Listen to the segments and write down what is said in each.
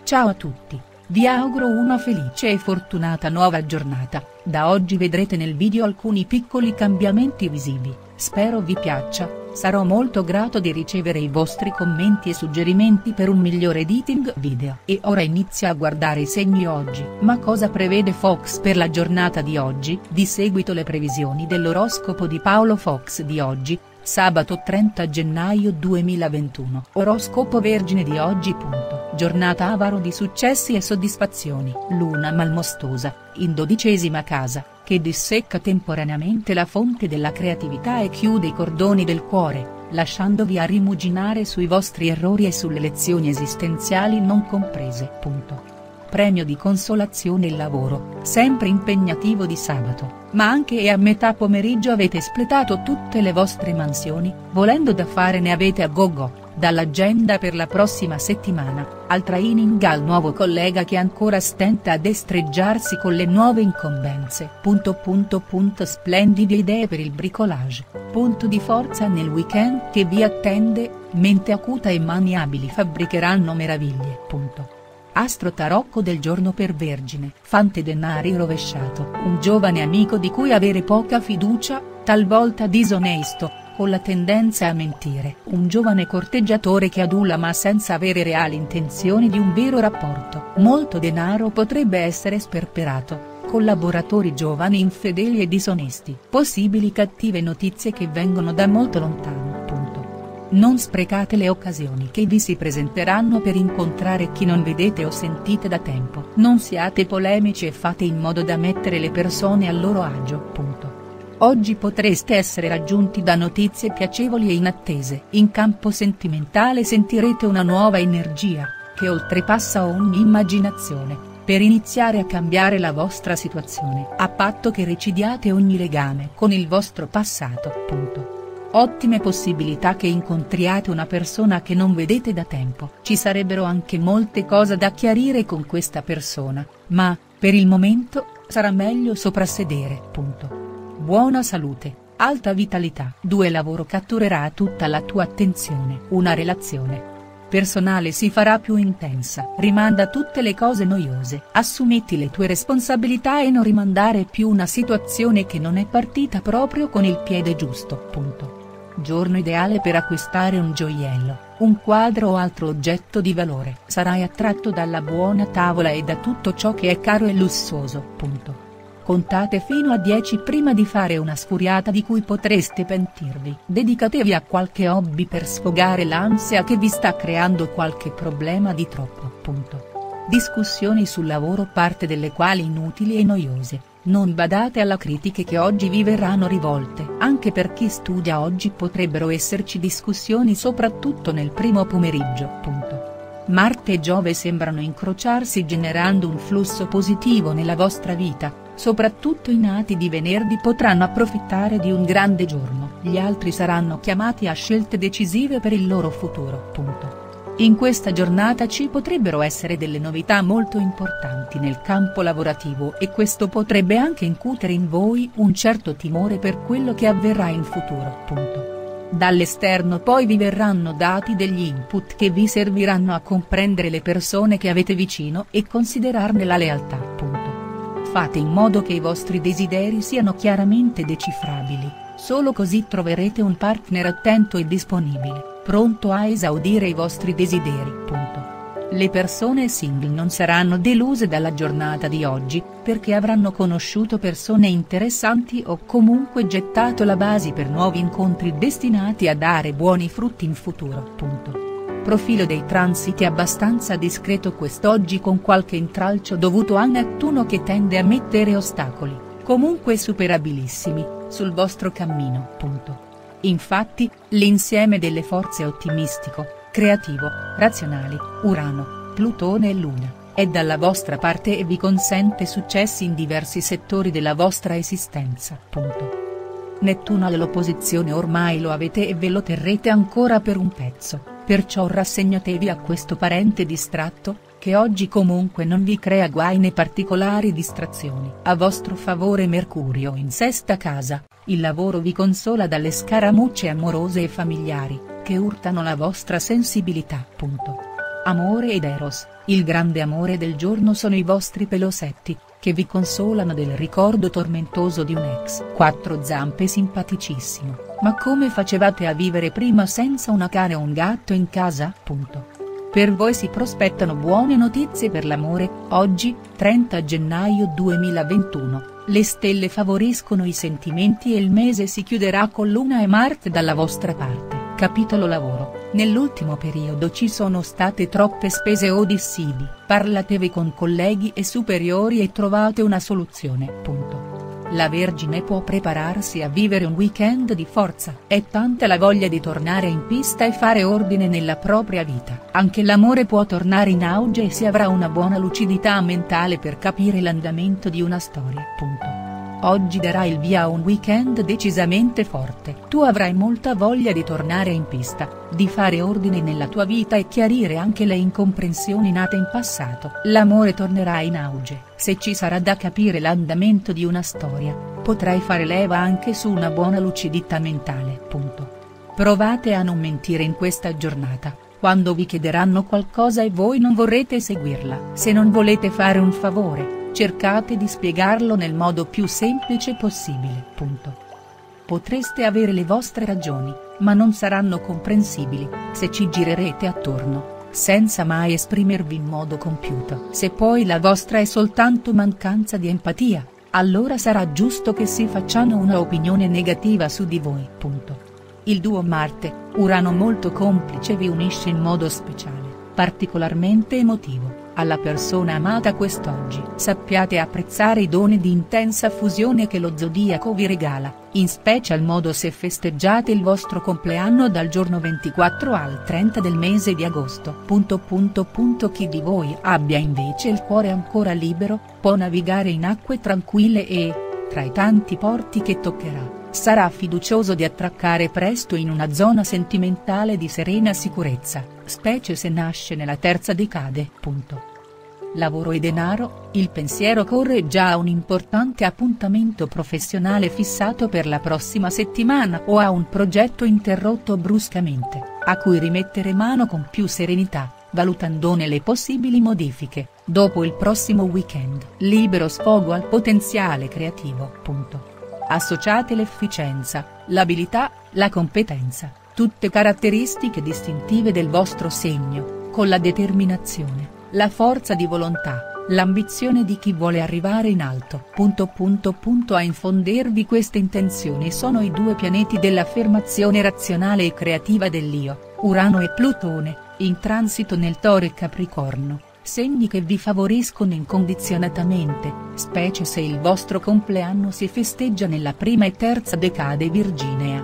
Ciao a tutti, vi auguro una felice e fortunata nuova giornata. Da oggi vedrete nel video alcuni piccoli cambiamenti visivi, spero vi piaccia, sarò molto grato di ricevere i vostri commenti e suggerimenti per un migliore editing video. E ora inizia a guardare i segni oggi. Ma cosa prevede Fox per la giornata di oggi? Di seguito le previsioni dell'oroscopo di Paolo Fox di oggi, sabato 30 gennaio 2021. Oroscopo Vergine di oggi. Giornata avaro di successi e soddisfazioni. Luna malmostosa, in 12ª casa, che dissecca temporaneamente la fonte della creatività e chiude i cordoni del cuore, lasciandovi a rimuginare sui vostri errori e sulle lezioni esistenziali non comprese. Premio di consolazione il lavoro, sempre impegnativo di sabato, ma anche a metà pomeriggio avete espletato tutte le vostre mansioni, volendo da fare ne avete a gogo. Dall'agenda per la prossima settimana, al training al nuovo collega che ancora stenta a destreggiarsi con le nuove incombenze. Splendide idee per il bricolage, punto di forza nel weekend che vi attende, mente acuta e mani abili fabbricheranno meraviglie. Astro tarocco del giorno per Vergine. Fante denari rovesciato, un giovane amico di cui avere poca fiducia, talvolta disonesto, con la tendenza a mentire, un giovane corteggiatore che adula ma senza avere reali intenzioni di un vero rapporto. Molto denaro potrebbe essere sperperato, collaboratori giovani infedeli e disonesti, possibili cattive notizie che vengono da molto lontano. Non sprecate le occasioni che vi si presenteranno per incontrare chi non vedete o sentite da tempo. Non siate polemici e fate in modo da mettere le persone a loro agio. Oggi potreste essere raggiunti da notizie piacevoli e inattese. In campo sentimentale sentirete una nuova energia, che oltrepassa ogni immaginazione, per iniziare a cambiare la vostra situazione, a patto che recidiate ogni legame con il vostro passato. Ottime possibilità che incontriate una persona che non vedete da tempo. Ci sarebbero anche molte cose da chiarire con questa persona, ma, per il momento, sarà meglio soprassedere. Buona salute, alta vitalità. 2 Lavoro catturerà tutta la tua attenzione. Una relazione personale si farà più intensa. Rimanda tutte le cose noiose. Assumiti le tue responsabilità e non rimandare più una situazione che non è partita proprio con il piede giusto. Giorno ideale per acquistare un gioiello, un quadro o altro oggetto di valore. Sarai attratto dalla buona tavola e da tutto ciò che è caro e lussuoso. Contate fino a 10 prima di fare una sfuriata di cui potreste pentirvi. Dedicatevi a qualche hobby per sfogare l'ansia che vi sta creando qualche problema di troppo. Discussioni sul lavoro, parte delle quali inutili e noiose. Non badate alla critiche che oggi vi verranno rivolte. Anche per chi studia oggi potrebbero esserci discussioni soprattutto nel primo pomeriggio. Marte e Giove sembrano incrociarsi generando un flusso positivo nella vostra vita, soprattutto i nati di venerdì potranno approfittare di un grande giorno. Gli altri saranno chiamati a scelte decisive per il loro futuro. In questa giornata ci potrebbero essere delle novità molto importanti nel campo lavorativo e questo potrebbe anche incutere in voi un certo timore per quello che avverrà in futuro. Dall'esterno poi vi verranno dati degli input che vi serviranno a comprendere le persone che avete vicino e considerarne la lealtà. Fate in modo che i vostri desideri siano chiaramente decifrabili, solo così troverete un partner attento e disponibile, pronto a esaudire i vostri desideri. Le persone single non saranno deluse dalla giornata di oggi, perché avranno conosciuto persone interessanti o comunque gettato la base per nuovi incontri destinati a dare buoni frutti in futuro. Profilo dei transiti abbastanza discreto quest'oggi con qualche intralcio dovuto a Nettuno che tende a mettere ostacoli, comunque superabilissimi, sul vostro cammino. Infatti, l'insieme delle forze ottimistico, creativo, razionali, Urano, Plutone e Luna, è dalla vostra parte e vi consente successi in diversi settori della vostra esistenza. Nettuno all'opposizione ormai lo avete e ve lo terrete ancora per un pezzo, perciò rassegnatevi a questo parente distratto, che oggi comunque non vi crea guai né particolari distrazioni. A vostro favore Mercurio in 6ª casa, il lavoro vi consola dalle scaramucce amorose e familiari, che urtano la vostra sensibilità. Amore ed Eros, Il grande amore del giorno sono i vostri pelosetti, che vi consolano del ricordo tormentoso di un ex. Quattro zampe simpaticissimo, ma come facevate a vivere prima senza una cane o un gatto in casa? Per voi si prospettano buone notizie per l'amore. Oggi, 30 gennaio 2021, le stelle favoriscono i sentimenti e il mese si chiuderà con Luna e Marte dalla vostra parte. Capitolo lavoro: nell'ultimo periodo ci sono state troppe spese o dissidi. Parlatevi con colleghi e superiori e trovate una soluzione. La Vergine può prepararsi a vivere un weekend di forza. È tanta la voglia di tornare in pista e fare ordine nella propria vita. Anche l'amore può tornare in auge e si avrà una buona lucidità mentale per capire l'andamento di una storia. Oggi darà il via a un weekend decisamente forte. Tu avrai molta voglia di tornare in pista, di fare ordine nella tua vita e chiarire anche le incomprensioni nate in passato. L'amore tornerà in auge. Se ci sarà da capire l'andamento di una storia, potrai fare leva anche su una buona lucidità mentale. Provate a non mentire in questa giornata, quando vi chiederanno qualcosa e voi non vorrete seguirla. Se non volete fare un favore, cercate di spiegarlo nel modo più semplice possibile. Potreste avere le vostre ragioni, ma non saranno comprensibili, se ci girerete attorno, senza mai esprimervi in modo compiuto. Se poi la vostra è soltanto mancanza di empatia, allora sarà giusto che si facciano una opinione negativa su di voi. Il duo Marte-Urano molto complice vi unisce in modo speciale, particolarmente emotivo, alla persona amata quest'oggi. Sappiate apprezzare i doni di intensa fusione che lo zodiaco vi regala, in special modo se festeggiate il vostro compleanno dal giorno 24 al 30 del mese di agosto. Chi di voi abbia invece il cuore ancora libero, può navigare in acque tranquille e, tra i tanti porti che toccherà, sarà fiducioso di attraccare presto in una zona sentimentale di serena sicurezza, specie se nasce nella terza decade. Lavoro e denaro: il pensiero corre già a un importante appuntamento professionale fissato per la prossima settimana o a un progetto interrotto bruscamente, a cui rimettere mano con più serenità, valutandone le possibili modifiche, dopo il prossimo weekend. Libero sfogo al potenziale creativo. Associate l'efficienza, l'abilità, la competenza, tutte caratteristiche distintive del vostro segno, con la determinazione, la forza di volontà, l'ambizione di chi vuole arrivare in alto. A infondervi queste intenzioni sono i due pianeti dell'affermazione razionale e creativa dell'io, Urano e Plutone, in transito nel Toro e Capricorno, segni che vi favoriscono incondizionatamente, specie se il vostro compleanno si festeggia nella prima e terza decade virginea.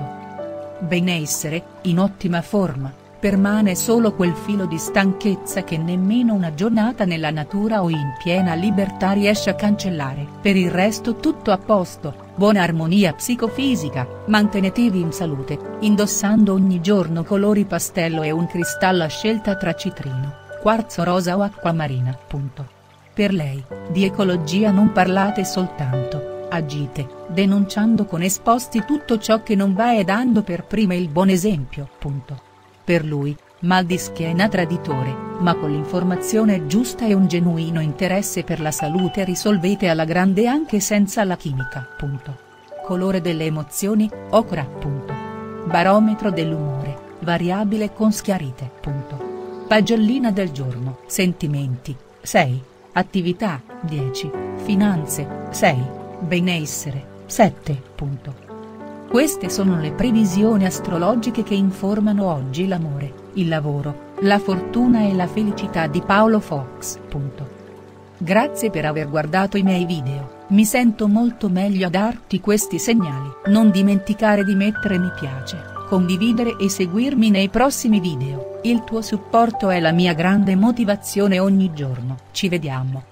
Benessere: in ottima forma. Permane solo quel filo di stanchezza che nemmeno una giornata nella natura o in piena libertà riesce a cancellare. Per il resto tutto a posto, buona armonia psicofisica. Mantenetevi in salute, indossando ogni giorno colori pastello e un cristallo a scelta tra citrino, quarzo rosa o acquamarina. Per lei, di ecologia non parlate soltanto, agite, denunciando con esposti tutto ciò che non va e dando per prima il buon esempio. Per lui, mal di schiena traditore, ma con l'informazione giusta e un genuino interesse per la salute risolvete alla grande anche senza la chimica. Colore delle emozioni: ocra. Barometro dell'umore: variabile con schiarite. Pagellina del giorno: sentimenti, 6, attività, 10, finanze, 6, benessere, 7. Queste sono le previsioni astrologiche che informano oggi l'amore, il lavoro, la fortuna e la felicità di Paolo Fox. Grazie per aver guardato i miei video, mi sento molto meglio a darti questi segnali. Non dimenticare di mettere mi piace, condividere e seguirmi nei prossimi video, il tuo supporto è la mia grande motivazione ogni giorno. Ci vediamo.